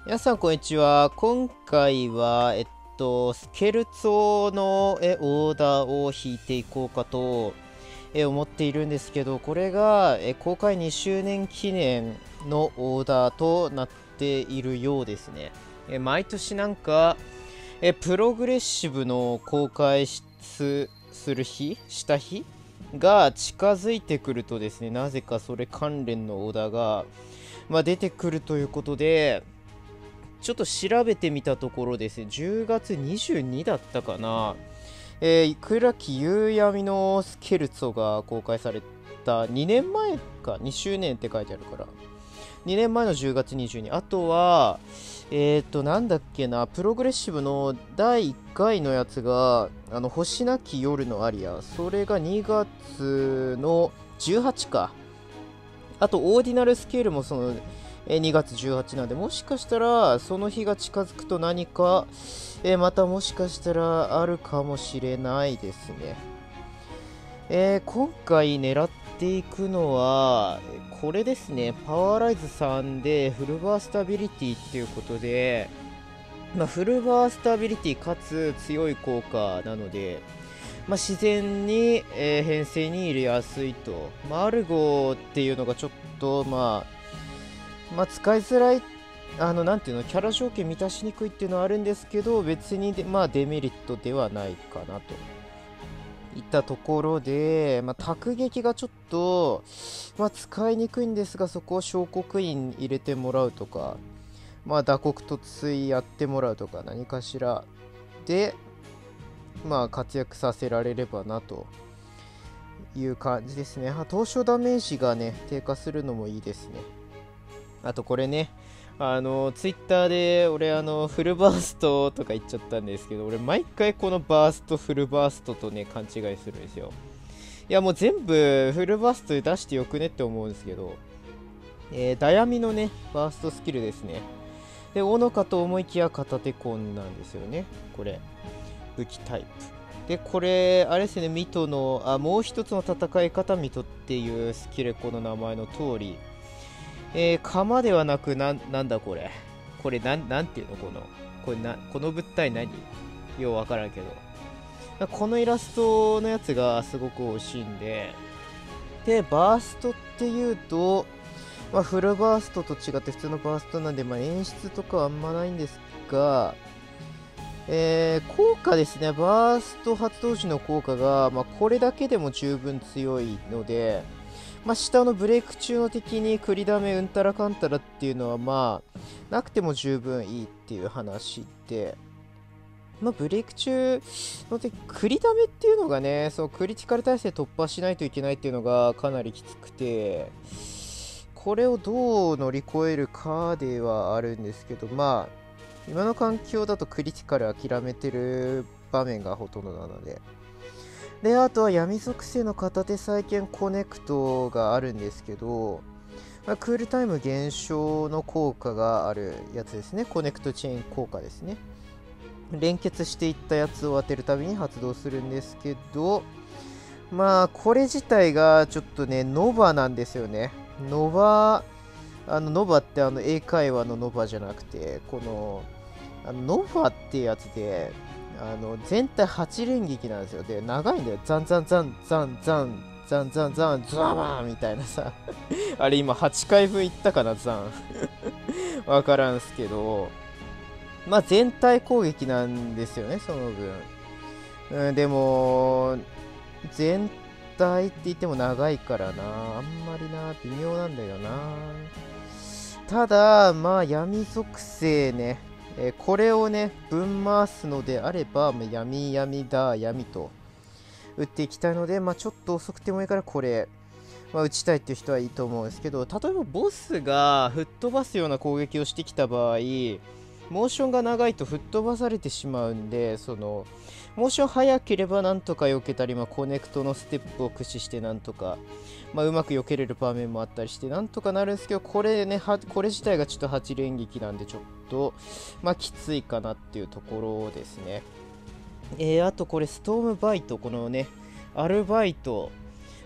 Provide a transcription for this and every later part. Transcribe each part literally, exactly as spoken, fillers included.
皆さん、こんにちは。今回は、えっと、スケルツォのえオーダーを引いていこうかとえ思っているんですけど、これがえ公開にしゅうねん記念のオーダーとなっているようですね。え毎年なんかえプログレッシブの公開しすする日した日が近づいてくるとですね、なぜかそれ関連のオーダーが、まあ、出てくるということで、ちょっと調べてみたところですね、じゅうがつにじゅうにだったかな、えー、倉木夕闇のスケルツォが公開されたにねんまえか、にしゅうねんって書いてあるから、にねんまえのじゅうがつにじゅうに、あとは、えっ、ー、と、なんだっけな、プログレッシブのだいいっかいのやつが、あの、星なき夜のアリア、それがにがつのじゅうはちか、あと、オーディナルスケールもその、えーにがつじゅうはちなんで、もしかしたら、その日が近づくと何か、えーまたもしかしたらあるかもしれないですね。えー今回狙っていくのは、これですね。パワーライズさんでフルバースタビリティっていうことで、まあ、フルバースタビリティかつ強い効果なので、まあ、自然に、えー編成に入れやすいと。まあ、アルゴっていうのがちょっと、まあ、まあ、使いづらい、あの、なんていうの、キャラ条件満たしにくいっていうのはあるんですけど、別にで、まあ、デメリットではないかなといったところで、まあ、卓撃がちょっと、まあ、使いにくいんですが、そこを小刻印入れてもらうとか、まあ、打刻突水やってもらうとか、何かしらで、まあ、活躍させられればなという感じですね。あ、当初ダメージがね、低下するのもいいですね。あとこれね、あの、ツイッターで俺、あの、フルバーストとか言っちゃったんですけど、俺、毎回このバースト、フルバーストとね、勘違いするんですよ。いや、もう全部フルバーストで出してよくねって思うんですけど、えー、ダヤミのね、バーストスキルですね。で、斧かと思いきや片手コンなんですよね。これ、武器タイプ。で、これ、あれですね、ミトの、あ、もう一つの戦い方、ミトっていうスキルコの名前の通り、えー、釜ではなく、なん、なんだこれ。これ、なん、なんていうのこの、これな、この物体何ようわからんけど。このイラストのやつがすごく惜しいんで、で、バーストっていうと、まあ、フルバーストと違って普通のバーストなんで、まあ、演出とかはあんまないんですが、えー、効果ですね。バースト発動時の効果が、まあ、これだけでも十分強いので、まあ、下のブレイク中の敵にクリダメうんたらかんたらっていうのは、まあ、なくても十分いいっていう話で、まあ、ブレイク中の敵、クリダメっていうのがね、そう、クリティカル耐性突破しないといけないっていうのがかなりきつくて、これをどう乗り越えるかではあるんですけど、まあ、今の環境だとクリティカル諦めてる場面がほとんどなので。で、あとは闇属性の片手再建コネクトがあるんですけど、まあ、クールタイム減少の効果があるやつですね。コネクトチェーン効果ですね。連結していったやつを当てるたびに発動するんですけど、まあ、これ自体がちょっとね、ノバなんですよね。ノバ、あの、ノバってあの、英会話のノバじゃなくて、この、あのノバってやつで、あの、全体はち連撃なんですよ。で、長いんだよ。ザンザンザンザンザン、ザンザンザン、ザバーンみたいなさ。あれ今はちかいぶんいったかな、ザン。わからんすけど、まあ全体攻撃なんですよね、その分。うん、でも、全体って言っても長いからな。あんまりな、微妙なんだよな。ただ、まあ闇属性ね。えーこれをね、分回すのであれば、まあ、闇闇だ、闇と打っていきたいので、まあちょっと遅くてもいいからこれ、まあ、打ちたいっていう人はいいと思うんですけど、例えばボスが吹っ飛ばすような攻撃をしてきた場合、モーションが長いと吹っ飛ばされてしまうんで、その、モーション早ければなんとか避けたり、まあ、コネクトのステップを駆使してなんとか、まあ、うまく避けれる場面もあったりして、なんとかなるんですけど、これね、はこれ自体がちょっとはち連撃なんで、ちょっと、まあ、きついかなっていうところですね。えー、あとこれ、ストームバイト、このね、アルバイト、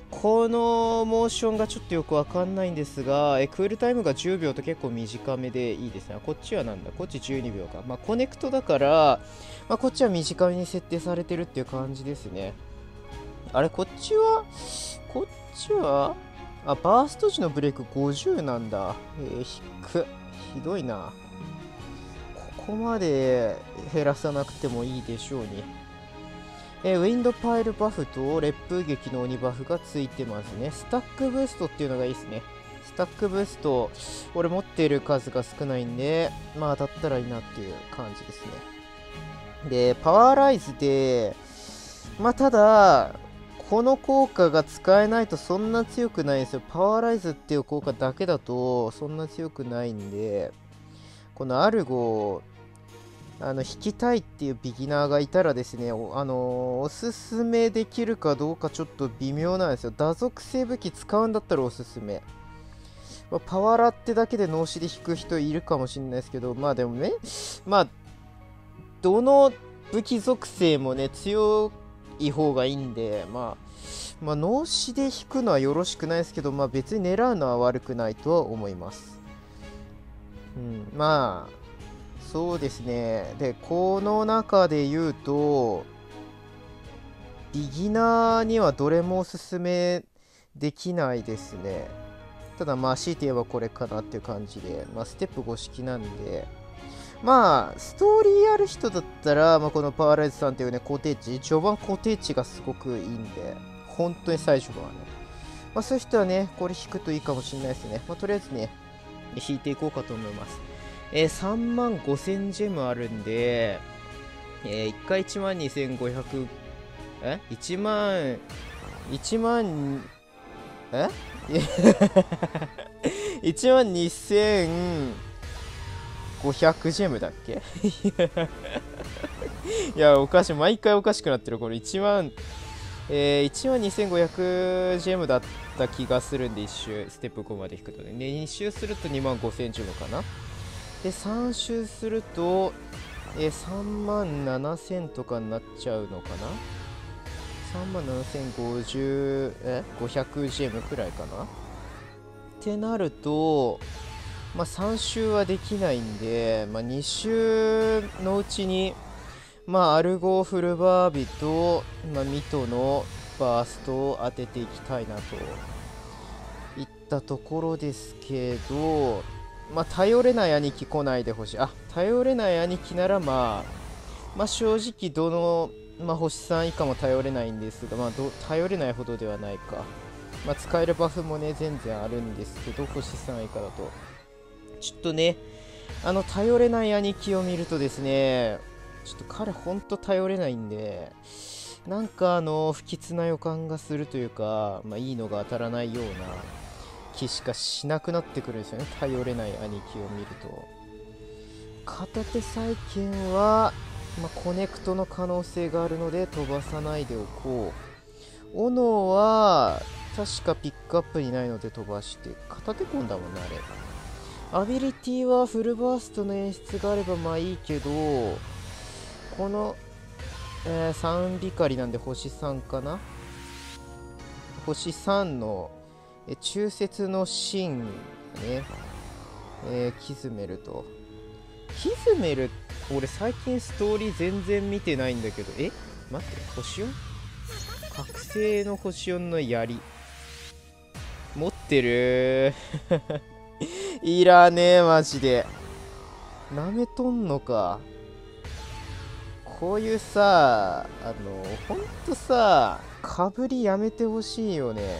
このモーションがちょっとよくわかんないんですが、えクールタイムがじゅうびょうと結構短めでいいですね。こっちはなんだこっちじゅうにびょうか。まあ、コネクトだから、まあ、こっちは短めに設定されてるっていう感じですね。あれ、こっちは、こっちは、あ、バースト時のブレイクごじゅうなんだ。えー、低っ。ひどいな。ここまで減らさなくてもいいでしょうに。えー、ウィンドパイルバフと烈風撃の鬼バフがついてますね。スタックブーストっていうのがいいですね。スタックブースト、俺持ってる数が少ないんで、まあ当たったらいいなっていう感じですね。で、パワーライズで、まあただ、この効果が使えないとそんな強くないんですよ。パワーライズっていう効果だけだとそんな強くないんで、このアルゴあの引きたいっていうビギナーがいたらですね、お、あのーおすすめできるかどうかちょっと微妙なんですよ。打属性武器使うんだったらおすすめ。まあ、パワラってだけで脳死で引く人いるかもしれないですけど、まあでもね、まあ、どの武器属性もね、強い方がいいんで、まあ、まあ、脳死で引くのはよろしくないですけど、まあ別に狙うのは悪くないとは思います。うん、まあ、そうですね。で、この中で言うと、ビギナーにはどれもおすすめできないですね。ただまあ、強いて言えばこれかなっていう感じで、まあ、ステップご式なんで、まあ、ストーリーある人だったら、まあ、このパワーライズさんっていうね、固定値、序盤固定値がすごくいいんで、本当に最初はね。まあ、そういう人はね、これ引くといいかもしれないですね。まあ、とりあえずね、引いていこうかと思います。えー、さんまんごせんジェムあるんで、えー、いっかいいちまんにせんごひゃく、え ?いちまん、いちまん、えいちまんにせんごひゃくジェムだっけいや、おかしい。毎回おかしくなってる。これいちまん、えー、いちまんにせんごひゃくジェムだった気がするんで、いっ周、ステップごまで引くとね。で、に周するとにまんごせんジェムかな。で、さん周すると、えー、さんまんななせんとかになっちゃうのかな。さんまんななせんごじゅう、え ?ごひゃくジェムくらいかなってなると、まあさん周はできないんで、まあに周のうちに、まあアルゴフルバービと、まあミトのバーストを当てていきたいなといったところですけど、まあ頼れない兄貴来ないでほしい。あ、頼れない兄貴ならまあ、まあ正直どの、まあ、星さん以下も頼れないんですが、まあ、ど頼れないほどではないか。まあ、使えるバフもね、全然あるんですけど、星さん以下だと。ちょっとね、あの、頼れない兄貴を見るとですね、ちょっと彼ほんと頼れないんで、なんかあの、不吉な予感がするというか、まあ、いいのが当たらないような気しかしなくなってくるんですよね。頼れない兄貴を見ると。片手再建は、まあ、コネクトの可能性があるので飛ばさないでおこう。斧は確かピックアップにないので飛ばして片手込んだもんね、あれ。アビリティはフルバーストの演出があればまあいいけど、この、えー、さんビカリなんで星さんかな。星さんの、え中節の芯ね、えー、キズメルとキズメル、俺最近ストーリー全然見てないんだけど、え待って、星よん覚醒の星よんの槍。持ってるいらねえ、マジで。なめとんのか。こういうさ、あの、ほんとさ、かぶりやめてほしいよね。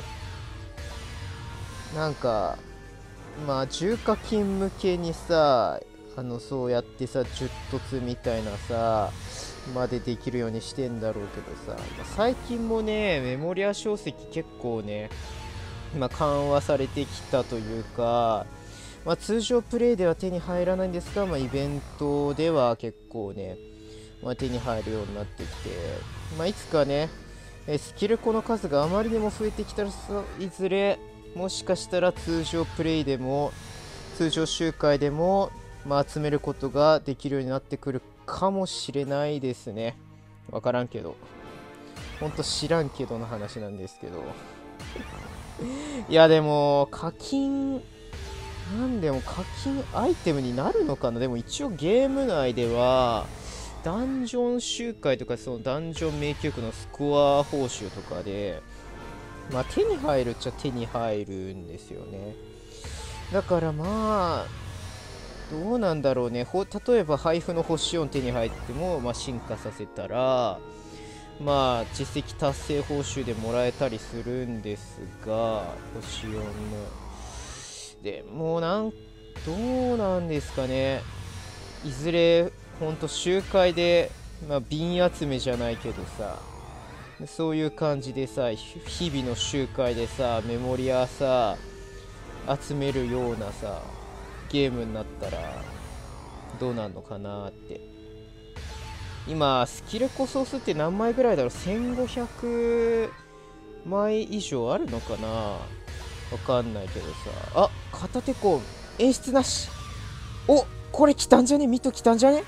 なんか、まあ、重課金向けにさ、あのそうやってさじゅう凸みたいなさまでできるようにしてんだろうけどさ、まあ、最近もねメモリア小石結構ね、まあ、緩和されてきたというか、まあ、通常プレイでは手に入らないんですが、まあ、イベントでは結構ね、まあ、手に入るようになってきて、まあ、いつかねスキルコの数があまりにも増えてきたらいずれもしかしたら通常プレイでも通常周回でもまあ、集めることができるようになってくるかもしれないですね。わからんけど。ほんと知らんけどの話なんですけど。 いやでも課金なんでも課金アイテムになるのかな。でも一応ゲーム内ではダンジョン集会とかそのダンジョン迷宮区のスコア報酬とかでまあ手に入るっちゃ手に入るんですよね。だからまあどうなんだろうね。ほ例えば配布の星よん手に入っても、まあ、進化させたらまあ実績達成報酬でもらえたりするんですが、星よんのでもなんどうなんですかね。いずれほんと集会で、まあ、瓶集めじゃないけどさ、そういう感じでさ、日々の集会でさメモリアさ集めるようなさゲームになったらどうなんのかなって。今スキルコソースって何枚ぐらいだろう。せんごひゃくまい以上あるのかな、わかんないけどさ。あ、片手コン演出なし。お、これ来たんじゃね。ミト来たんじゃね。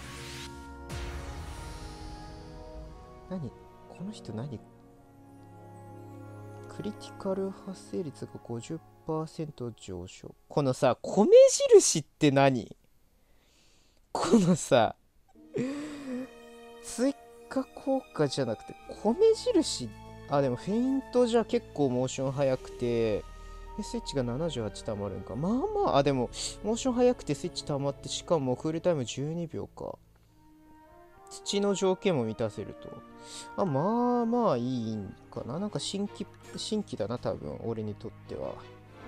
何この人何クリティカル発生率が ごじゅっパーセント 上昇。このさ米印って何、このさ追加効果じゃなくて米印。あ、でもフェイントじゃ結構モーション速くてスイッチがななじゅうはち溜まるんか。まあまあ、あ、でもモーション速くてスイッチ溜まって、しかもクールタイムじゅうにびょうか。土の条件も満たせると。あ、まあまあいいんかな。なんか新規、新規だな、多分、俺にとっては。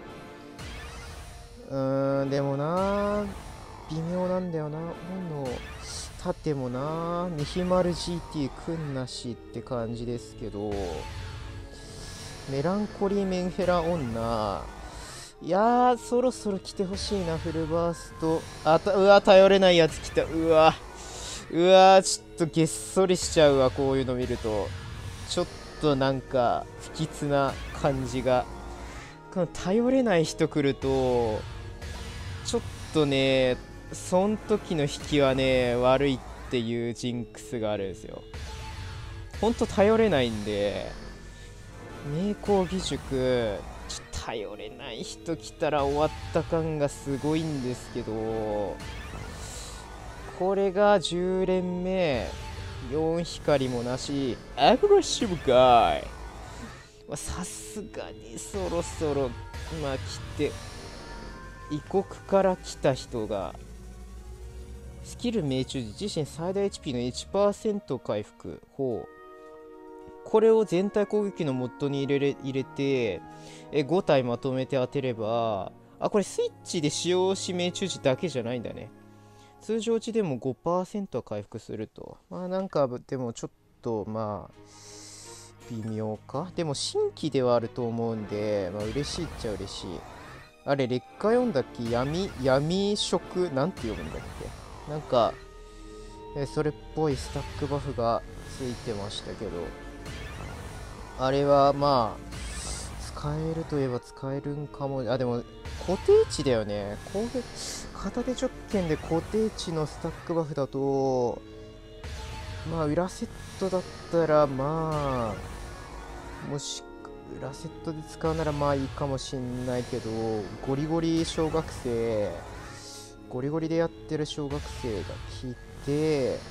うーん、でもな、微妙なんだよな。斧、盾もな、ニヒマル ジーティー くんなしって感じですけど、メランコリーメンヘラ女。いやー、そろそろ来てほしいな、フルバースト。あた、うわ、頼れないやつ来た。うわ。うわー、ちょっとげっそりしちゃうわ、こういうの見ると。ちょっとなんか、不吉な感じが。この頼れない人来ると、ちょっとね、そん時の引きはね、悪いっていうジンクスがあるんですよ。ほんと頼れないんで、名工義塾、ちょっと頼れない人来たら終わった感がすごいんですけど、これがじゅう連目、よん光もなし、アグレッシブガイ。さすがにそろそろ、まあ来て、異国から来た人が、スキル命中時自身最大 エイチピー の いちパーセント 回復。ほう。これを全体攻撃のモッドに入れれ入れてえご体まとめて当てれば、あ、これスイッチで使用し命中時だけじゃないんだね。通常時でも ごパーセント は回復すると。まあなんかでもちょっとまあ微妙か。でも新規ではあると思うんで、まあ嬉しいっちゃ嬉しい。あれ劣化読んだっけ。闇闇色なんて読むんだっけ。なんかえそれっぽいスタックバフがついてましたけど、あれはまあ使えるといえば使えるんかも。あ、でも固定値だよね。攻撃片手直剣で固定値のスタックバフだと、まあ裏セットだったらまあもし裏セットで使うならまあいいかもしんないけど、ゴリゴリ小学生ゴリゴリでやってる小学生が来て、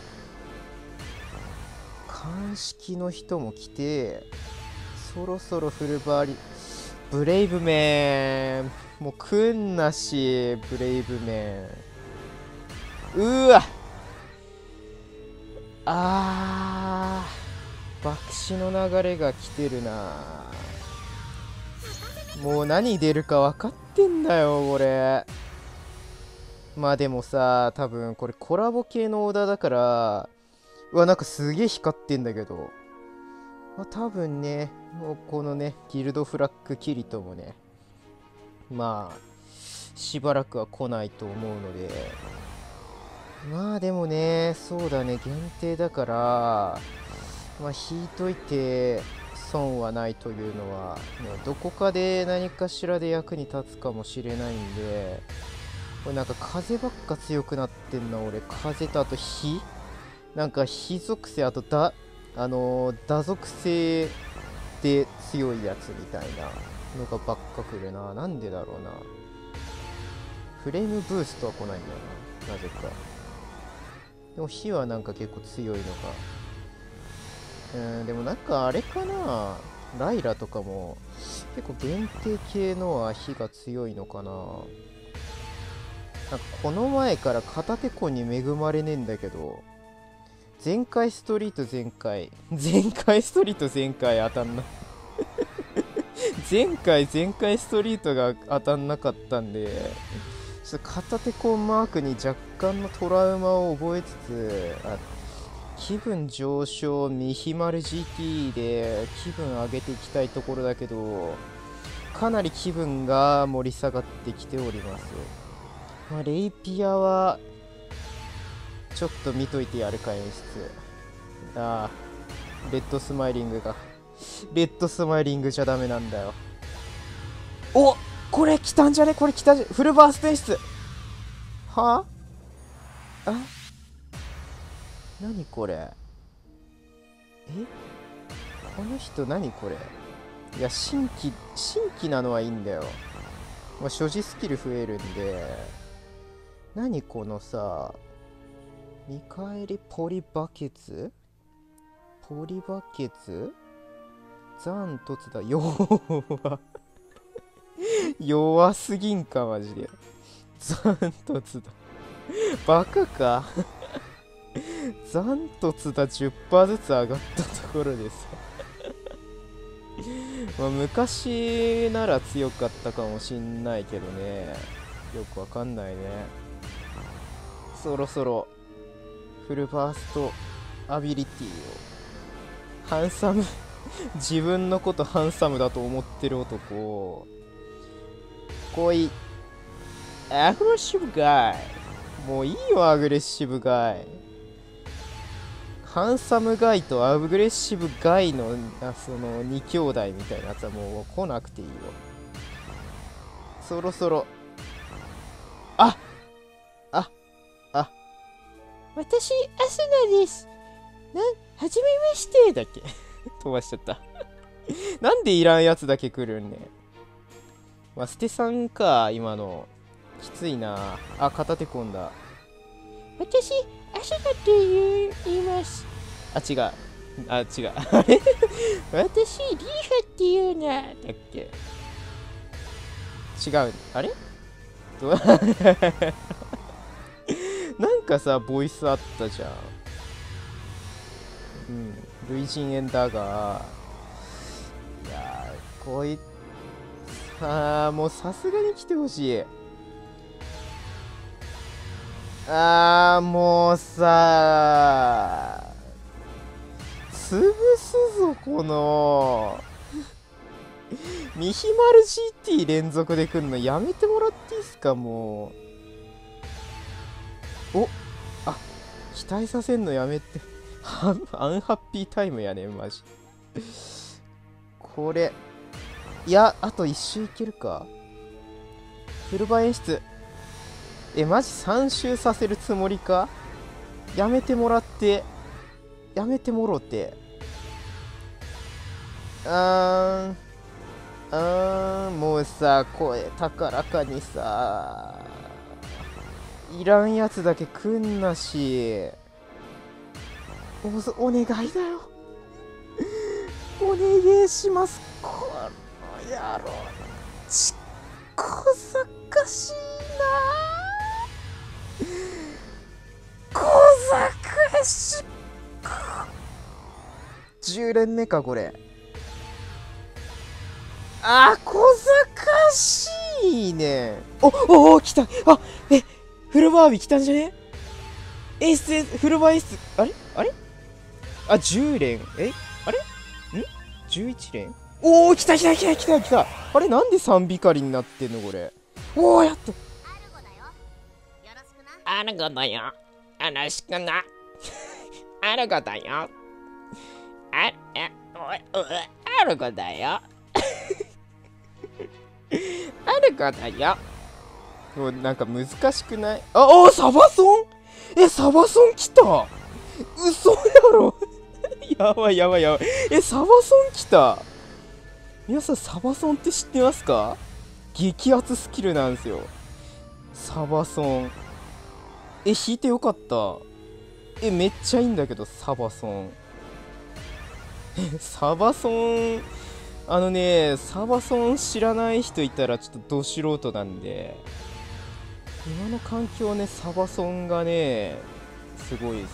鑑識の人も来て、そろそろフルバーリブレイブメンもうくんなし。ブレイブメン、うわあー、爆死の流れが来てるな。もう何出るか分かってんだよこれ。まあでもさ、多分これコラボ系のオーダーだから、うわ、なんかすげえ光ってんだけど、まあ、多分ね、もうこのね、ギルドフラッグキリトもね、まあ、しばらくは来ないと思うので、まあでもね、そうだね、限定だから、まあ引いといて損はないというのは、もうどこかで何かしらで役に立つかもしれないんで、これなんか風ばっか強くなってんな、俺。風とあと火なんか火属性、あとだ、あのー、打属性で強いやつみたいな。 のがばっか来るな。なんでだろうな。フレームブーストは来ないんだよな。なぜか。でも火はなんか結構強いのか。うん、でもなんかあれかな。ライラとかも結構限定系のは火が強いのかな。なんかこの前から片手コンに恵まれねえんだけど、全開ストリート全開全開ストリート全開当たんな前回全開ストリートが当たんなかったんで、ちょっと片手コンマークに若干のトラウマを覚えつつ、あ気分上昇ミヒマル ジーティー で気分上げていきたいところだけど、かなり気分が盛り下がってきております。まあ、レイピアはちょっと見といてやるか演出。ああレッドスマイリングがレッドスマイリングじゃダメなんだよ。おこれ来たんじゃね。これ来たんじゃフルバースト演出はあ。あ何これ。えこの人何これ。いや新規新規なのはいいんだよ。まあ、所持スキル増えるんで。何このさ見返りポリバケツポリバケツ残突だ。弱弱すぎんかマジで。残突だバカか残突だ じゅっパーセント ずつ上がったところでさまあ昔なら強かったかもしんないけどね、よくわかんないね。そろそろフルバーストアビリティをハンサム自分のことハンサムだと思ってる男来い。アグレッシブガイもういいよ。アグレッシブガイハンサムガイとアグレッシブガイのそのに兄弟みたいなやつはもう来なくていいよ。そろそろあああ私アスナです。なんはじめましてだっけ飛ばしちゃったなんでいらんやつだけ来るんね。まあステさんか今のきついなあ。片手込んだ。私アスナって言う言います。あ違うあ違うあれ私リーハって言うなだっけ。違うあれどなんかさボイスあったじゃん。うん類人猿だが、いやーこいあーもうさすがに来てほしい。あーもうさー潰すぞこのミヒマル ジーティー 連続で来んのやめてもらっていいっすか。もうおあ期待させんのやめてアンハッピータイムやねんマジこれいやあと一周いけるか。フルバー演出えマジさん周させるつもりか。やめてもらってやめてもろてあーんあーんもうさ声高らかにさいらんやつだけ来んなし。お, お願いだよお願いします。この野郎ちっこざかしいな小ざかしじゅう連目かこれ。あー小ざかしいね。おおお来た。あえフルバービー来たんじゃね。演出フルバー演出あれあれあじゅう連えあれんじゅういち連おお来た来た来た来た来た。あれなんでさんビカリになってんのこれ。おおやった。あるごだよよろしくなあるごだよあえおいおいあるごだよあるごだよ。もうなんか難しくない。あおサバソンえサバソン来た。嘘やろやばいやばいやばい。えサバソン来た。 皆さんサバソンって知ってますか？激アツスキルなんですよ。サバソン。え、引いてよかった。え、めっちゃいいんだけど、サバソン。サバソン、あのね、サバソン知らない人いたらちょっとど素人なんで、今の環境ね、サバソンがね、すごい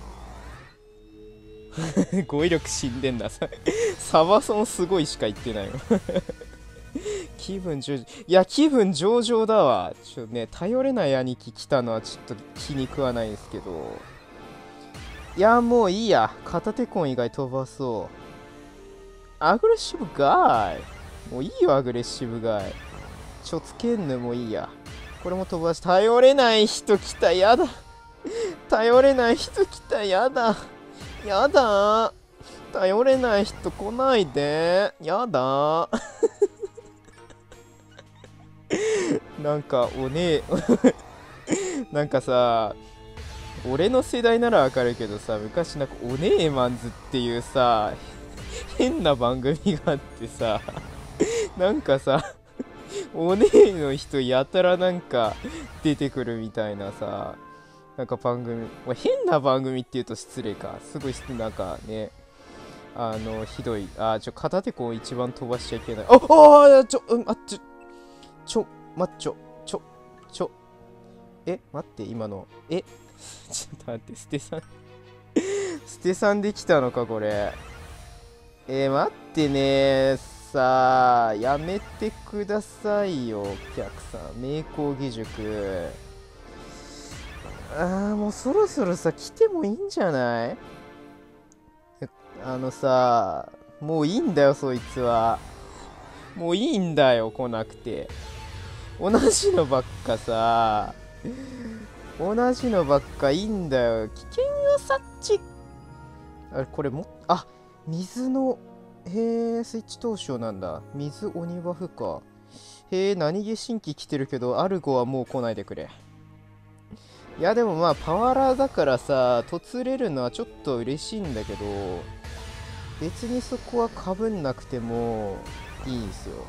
ですよ。語彙力死んでんだ。サバソンすごいしか言ってないよ。気分上々。いや、気分上々だわ。ちょっとね、頼れない兄貴来たのはちょっと気に食わないですけど。いや、もういいや。片手コン以外飛ばそう。アグレッシブガイ。もういいよ、アグレッシブガイ。ちょつけんのもいいや。これも飛ばし、頼れない人来た。やだ。頼れない人来た。やだ。やだ。頼れない人来ないで。やだ。なんか、おねえ、なんかさ、俺の世代ならわかるけどさ、昔なんか、おねえマンズっていうさ、変な番組があってさ、なんかさ、おねえの人やたらなんか出てくるみたいなさ、なんか番組、まあ、変な番組って言うと失礼か。すごい、なんかね、あの、ひどい。あ、ちょ、片手こう一番飛ばしちゃいけない。あ、あ、ちょ、うん、あ、ちょ、ちょ、ま、ちょ、ちょ、ちょ、え、待って、今の、え、ちょっと待って、ステさん、ステさんできたのか、これ。えー、待ってねさあ、やめてくださいよ、お客さん。名工義塾。あー、もうそろそろさ、来てもいいんじゃない？あのさ、もういいんだよ、そいつは。もういいんだよ、来なくて。同じのばっかさ、同じのばっかいいんだよ。危険を察知。あれ、これも、あ、水の、へえ、スイッチ投手なんだ。水鬼バフか。へえ、何気新規来てるけど、アルゴはもう来ないでくれ。いや、でもまあ、パワーラーだからさ、突れるのはちょっと嬉しいんだけど、別にそこはかぶんなくてもいいんですよ。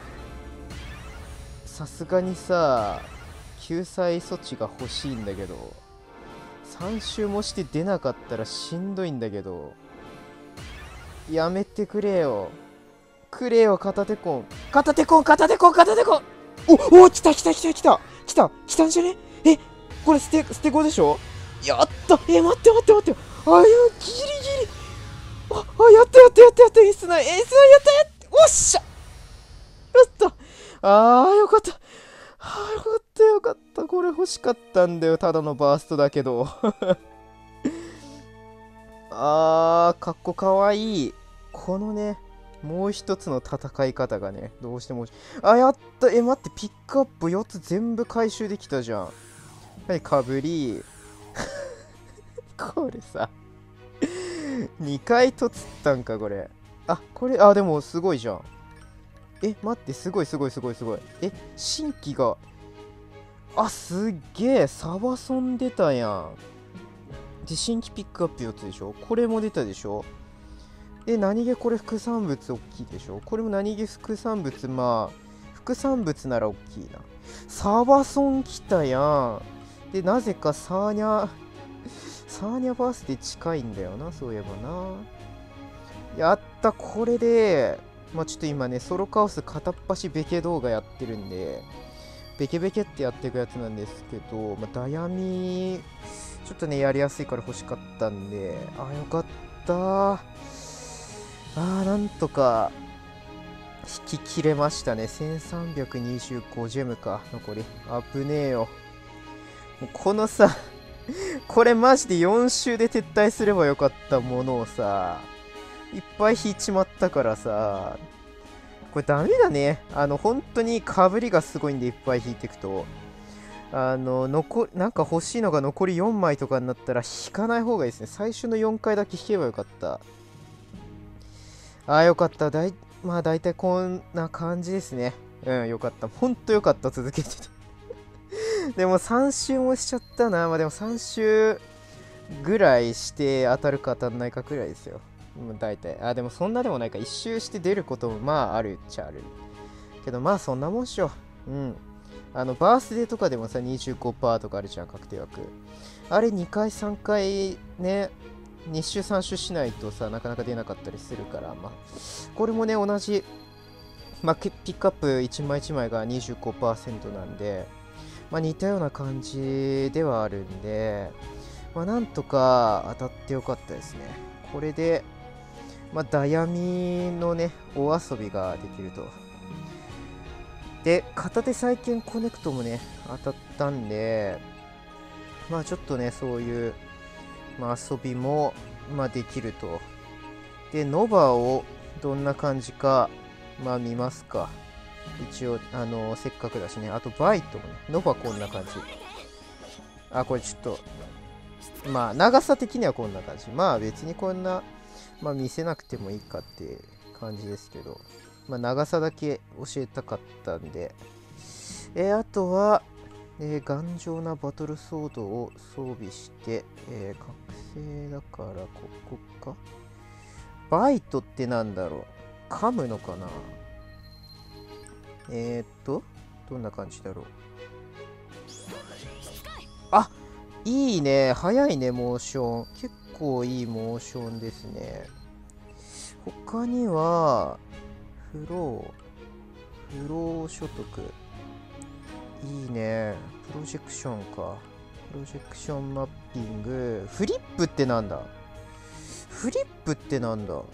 さすがにさ、救済措置が欲しいんだけど、さん周もして出なかったらしんどいんだけど、やめてくれよ。くれよ、片手コン。片手コン、片手コン、片手コン。お、お、来た来た来た来た。来た、来たんじゃね？え、これ捨て、捨て子でしょ？やった。え、待って待って待って。あ、いや、ギリギリ。あ、あ、やったやったやったやった。エースナイン、エースナインやったやった。おっしゃ。やった。あー、よかった。あー、よかったよかった。これ欲しかったんだよ。ただのバーストだけど。あー、かっこかわいい。このね、もう一つの戦い方がね、どうしても。あ、やった。え、待って、ピックアップよっつ全部回収できたじゃん。はい、かぶり。これさ、にかいとつったんか、これ。あ、これ、あ、でもすごいじゃん。え、待って、すごいすごいすごいすごい。え、新規が、あ、すっげえ、サバソン出たやん。で、新規ピックアップよっつでしょ？これも出たでしょ？で、何気これ副産物大きいでしょ？これも何気副産物、まあ、副産物なら大きいな。サバソン来たやん。で、なぜかサーニャ、サーニャバースで近いんだよな、そういえばな。やった、これで、まあちょっと今ね、ソロカオス片っ端ベケ動画やってるんで、ベケベケってやっていくやつなんですけど、まあ、ダヤミ、ちょっとね、やりやすいから欲しかったんで、あ、よかったー。あー、なんとか、引き切れましたね。せんさんびゃくにじゅうごジェムか、残り。危ねえよ。もうこのさ、これマジでよん周で撤退すればよかったものをさ、いっぱい引いちまったからさ、これダメだね。あの、本当にかぶりがすごいんでいっぱい引いていくと。あの、残り、なんか欲しいのが残りよんまいとかになったら引かない方がいいですね。最初のよんかいだけ引けばよかった。ああ、よかった。だい、まあ大体こんな感じですね。うん、よかった。ほんとよかった。続けてて。でもさん周もしちゃったな。まあでもさん周ぐらいして当たるか当たんないかくらいですよ。 もう大体。あ、でもそんなでもないか。一周して出ることもまああるっちゃある。けどまあそんなもんっしょ。うん。あの、バースデーとかでもさ、にじゅうごパーセントとかあるじゃん、確定枠。あれにかいさんかいね、に周さん周しないとさ、なかなか出なかったりするから、まあ、これもね、同じ、まあ、ピックアップいちまいいちまいが にじゅうごパーセント なんで、まあ、似たような感じではあるんで、まあ、なんとか当たってよかったですね。これで、まあ、ダヤミのね、お遊びができると。で、片手再建コネクトもね、当たったんで、まあちょっとね、そういう、まあ、遊びも、まあ、できると。で、ノバをどんな感じか、まあ見ますか。一応、あのー、せっかくだしね。あと、バイトもね。ノバこんな感じ。あ、これちょっと、まあ、長さ的にはこんな感じ。まあ別にこんな、まあ見せなくてもいいかって感じですけど、まあ長さだけ教えたかったんで。えー、あとは、えー、頑丈なバトルソードを装備して、えー、覚醒だからここか。バイトってなんだろう。噛むのかな。えー、っと、どんな感じだろう。あ、いいね。早いね、モーション。結構いいモーションですね。他には、フロー、フロー所得。いいね。プロジェクションか。プロジェクションマッピング。フリップってなんだ？フリップってなんだ？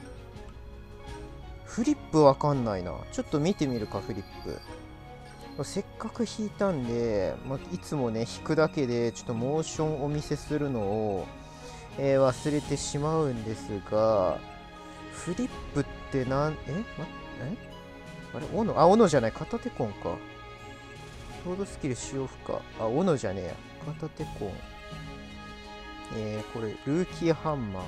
フリップわかんないな。ちょっと見てみるか、フリップ。せっかく弾いたんで、まあ、いつもね、弾くだけで、ちょっとモーションお見せするのを、えー、忘れてしまうんですが、フリップってなん、えま、えあれ斧あ、斧じゃない。片手コンか。ロードスキル使用不可。あ、斧じゃねえや。片手コン。えー、これ、ルーキーハンマーで。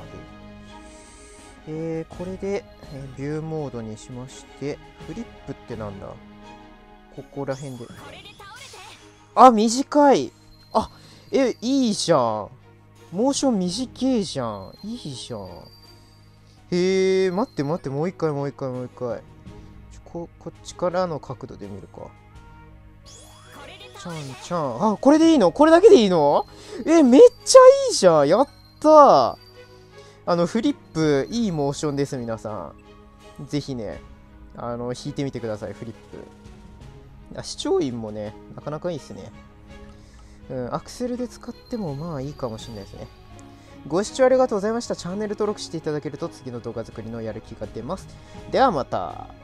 えー、これで、えー、ビューモードにしまして、フリップってなんだ？ここら辺で。あ、短い。あ、え、いいじゃん。モーション短いじゃん。いいじゃん。へえ、待って待って、もう一回もう一回もう一回。こ、こっちからの角度で見るか。ちゃんちゃん。あ、これでいいの？これだけでいいの？え、めっちゃいいじゃん。やったー。あの、フリップ、いいモーションです、皆さん。ぜひね、あの、弾いてみてください、フリップ。あ、視聴員もね、なかなかいいですね。うん、アクセルで使ってもまあいいかもしれないですね。ご視聴ありがとうございました。チャンネル登録していただけると次の動画作りのやる気が出ます。ではまた。